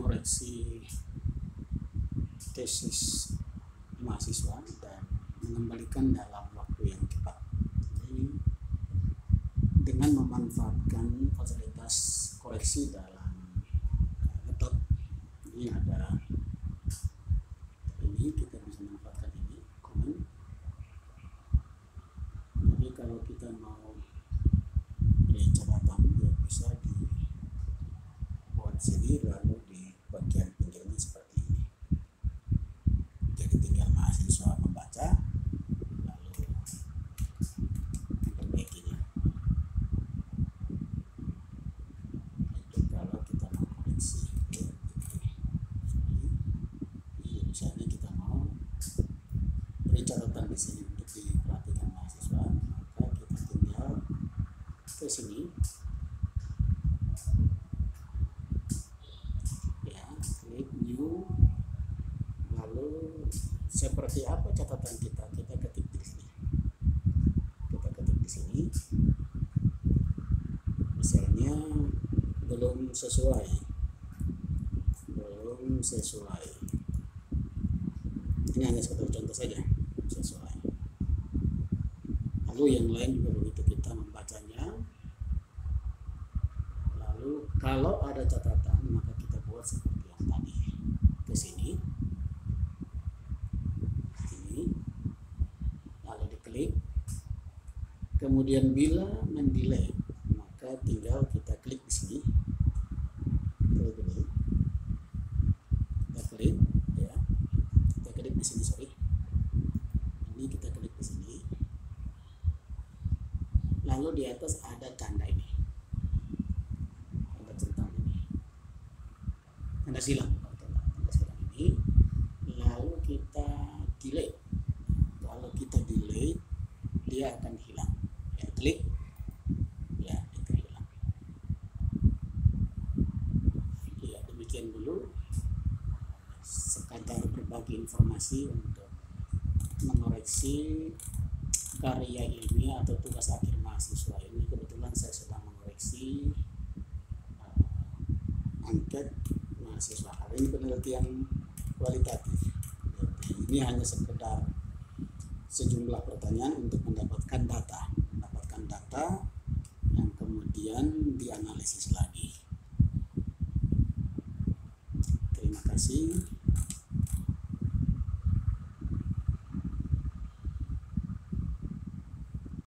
mengkoreksi tesis mahasiswa dan mengembalikan dalam waktu yang cepat. Jadi dengan memanfaatkan fasilitas koreksi dalam laptop ini ada ini, kita bisa manfaatkan ini komen. Jadi kalau kita mau beri catatan ya bisa dibuat sini lalu di bagian pinggirnya seperti ini. Jadi tinggal mahasiswa membaca lalu memperbaikinya. Itu kalau kita mau koreksi ya, ini misalnya kita mau beri catatan di sini untuk diperhatikan mahasiswa, maka kita tinggal ke sini ya, klik new, lalu seperti apa catatan kita ketik di sini. Kita ketik di sini, misalnya belum sesuai. Ini hanya satu contoh saja, sesuai. Lalu yang lain juga begitu, kita membacanya. Lalu kalau ada catatan maka kita buat seperti yang tadi, ke sini, ini, lalu diklik. Kemudian bila mendelay maka tinggal kita klik di sini, kita klik ya, kita klik di sini, ini kita klik di sini. Lalu di atas ada tanda ini, ada centang ini, tanda silang ini. Lalu kita delay. Kalau kita delay dia akan hilang. Ya, klik ya, itu hilang. Ya, demikian dulu sekadar berbagi informasi untuk mengoreksi karya ilmiah atau tugas akhir mahasiswa. Ini kebetulan saya sedang mengoreksi angket mahasiswa. Hari ini penelitian kualitatif. Jadi ini hanya sekedar sejumlah pertanyaan untuk mendapatkan data yang kemudian dianalisis lagi. Terima kasih.